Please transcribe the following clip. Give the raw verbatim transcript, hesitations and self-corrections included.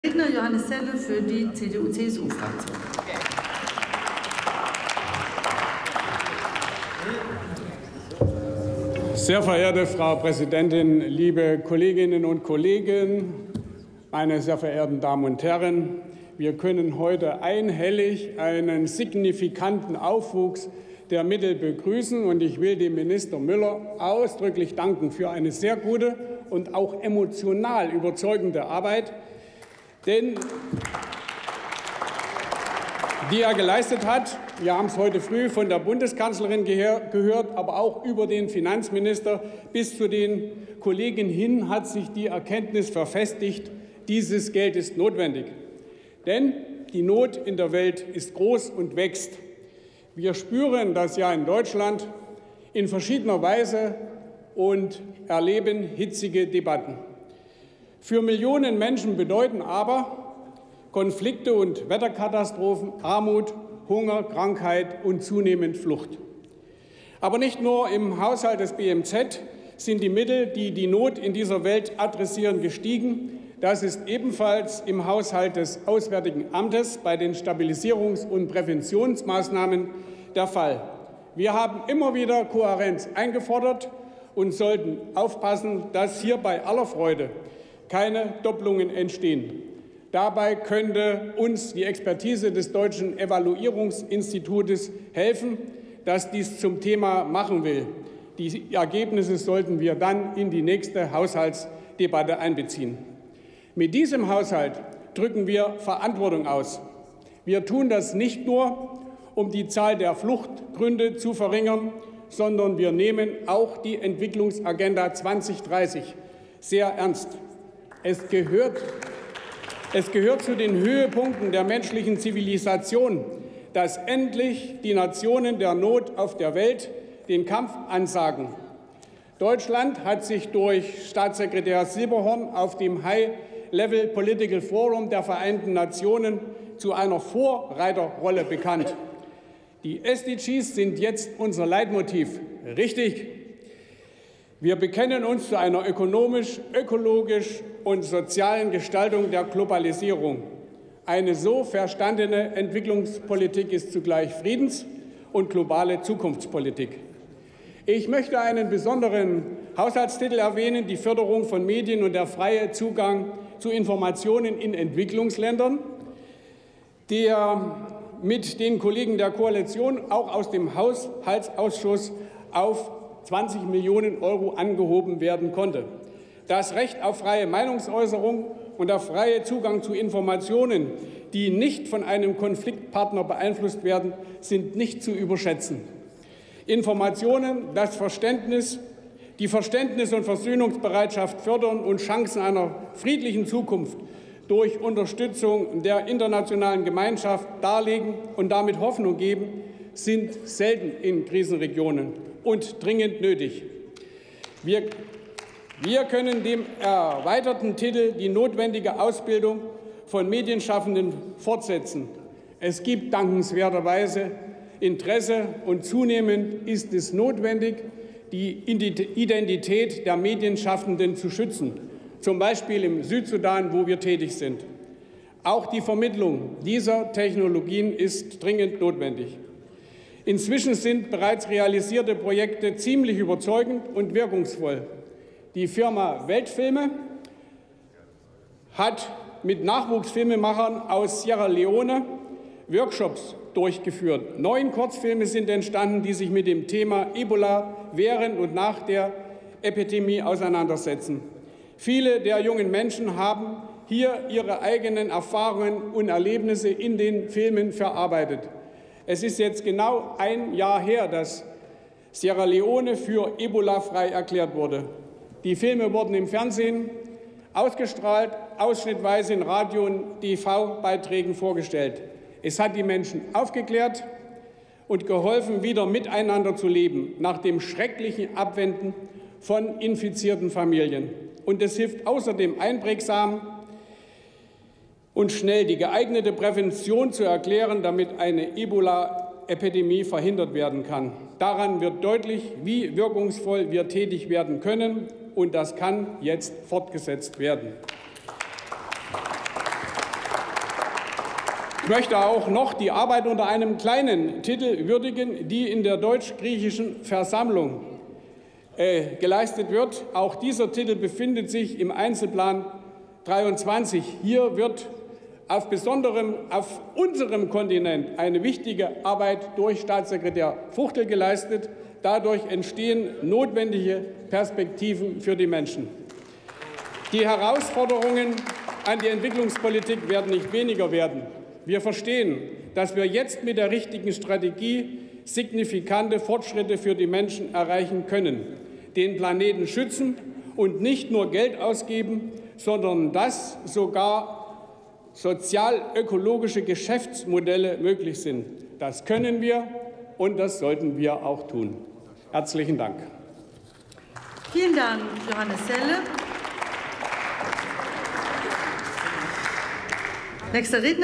Redner Johannes Zelle für die C D U C S U-Fraktion. Sehr verehrte Frau Präsidentin, liebe Kolleginnen und Kollegen, meine sehr verehrten Damen und Herren! Wir können heute einhellig einen signifikanten Aufwuchs der Mittel begrüßen. Und ich will dem Minister Müller ausdrücklich danken für eine sehr gute und auch emotional überzeugende Arbeit, denn die er geleistet hat. Wir haben es heute früh von der Bundeskanzlerin gehört, aber auch über den Finanzminister bis zu den Kollegen hin hat sich die Erkenntnis verfestigt, dieses Geld ist notwendig. Denn die Not in der Welt ist groß und wächst. Wir spüren das ja in Deutschland in verschiedener Weise und erleben hitzige Debatten. Für Millionen Menschen bedeuten aber Konflikte und Wetterkatastrophen Armut, Hunger, Krankheit und zunehmend Flucht. Aber nicht nur im Haushalt des B M Z sind die Mittel, die die Not in dieser Welt adressieren, gestiegen. Das ist ebenfalls im Haushalt des Auswärtigen Amtes bei den Stabilisierungs- und Präventionsmaßnahmen der Fall. Wir haben immer wieder Kohärenz eingefordert und sollten aufpassen, dass hier bei aller Freude keine Doppelungen entstehen. Dabei könnte uns die Expertise des Deutschen Evaluierungsinstitutes helfen, das dies zum Thema machen will. Die Ergebnisse sollten wir dann in die nächste Haushaltsdebatte einbeziehen. Mit diesem Haushalt drücken wir Verantwortung aus. Wir tun das nicht nur, um die Zahl der Fluchtgründe zu verringern, sondern wir nehmen auch die Entwicklungsagenda zweitausenddreißig sehr ernst. Es gehört, es gehört zu den Höhepunkten der menschlichen Zivilisation, dass endlich die Nationen der Not auf der Welt den Kampf ansagen. Deutschland hat sich durch Staatssekretär Silberhorn auf dem High-Level Political Forum der Vereinten Nationen zu einer Vorreiterrolle bekannt. Die S D Gs sind jetzt unser Leitmotiv. Richtig. Wir bekennen uns zu einer ökonomisch, ökologisch und sozialen Gestaltung der Globalisierung. Eine so verstandene Entwicklungspolitik ist zugleich Friedens- und globale Zukunftspolitik. Ich möchte einen besonderen Haushaltstitel erwähnen, die Förderung von Medien und der freie Zugang zu Informationen in Entwicklungsländern, der mit den Kollegen der Koalition auch aus dem Haushaltsausschuss auf zwanzig Millionen Euro angehoben werden konnte. Das Recht auf freie Meinungsäußerung und der freie Zugang zu Informationen, die nicht von einem Konfliktpartner beeinflusst werden, sind nicht zu überschätzen. Informationen, das Verständnis, die Verständnis- und Versöhnungsbereitschaft fördern und Chancen einer friedlichen Zukunft durch Unterstützung der internationalen Gemeinschaft darlegen und damit Hoffnung geben, sind selten in Krisenregionen und dringend nötig. Wir, wir können dem erweiterten Titel die notwendige Ausbildung von Medienschaffenden fortsetzen. Es gibt dankenswerterweise Interesse und zunehmend ist es notwendig, die Identität der Medienschaffenden zu schützen, zum Beispiel im Südsudan, wo wir tätig sind. Auch die Vermittlung dieser Technologien ist dringend notwendig. Inzwischen sind bereits realisierte Projekte ziemlich überzeugend und wirkungsvoll. Die Firma Weltfilme hat mit Nachwuchsfilmemachern aus Sierra Leone Workshops durchgeführt. Neun Kurzfilme sind entstanden, die sich mit dem Thema Ebola während und nach der Epidemie auseinandersetzen. Viele der jungen Menschen haben hier ihre eigenen Erfahrungen und Erlebnisse in den Filmen verarbeitet. Es ist jetzt genau ein Jahr her, dass Sierra Leone für Ebola-frei erklärt wurde. Die Filme wurden im Fernsehen ausgestrahlt, ausschnittweise in Radio- und T V-Beiträgen vorgestellt. Es hat die Menschen aufgeklärt und geholfen, wieder miteinander zu leben, nach dem schrecklichen Abwenden von infizierten Familien. Und es hilft außerdem einprägsam und schnell die geeignete Prävention zu erklären, damit eine Ebola-Epidemie verhindert werden kann. Daran wird deutlich, wie wirkungsvoll wir tätig werden können, und das kann jetzt fortgesetzt werden. möchte auch noch die Arbeit unter einem kleinen Titel würdigen, die in der deutsch-griechischen Versammlung äh, geleistet wird. Auch dieser Titel befindet sich im Einzelplan dreiundzwanzig. Hier wird auf besonderem, auf unserem Kontinent eine wichtige Arbeit durch Staatssekretär Fuchtel geleistet. Dadurch entstehen notwendige Perspektiven für die Menschen. Die Herausforderungen an die Entwicklungspolitik werden nicht weniger werden. Wir verstehen, dass wir jetzt mit der richtigen Strategie signifikante Fortschritte für die Menschen erreichen können, den Planeten schützen und nicht nur Geld ausgeben, sondern dass sogar sozial-ökologische Geschäftsmodelle möglich sind. Das können wir und das sollten wir auch tun. Herzlichen Dank. Vielen Dank, Johannes Selle. Nächster Redner.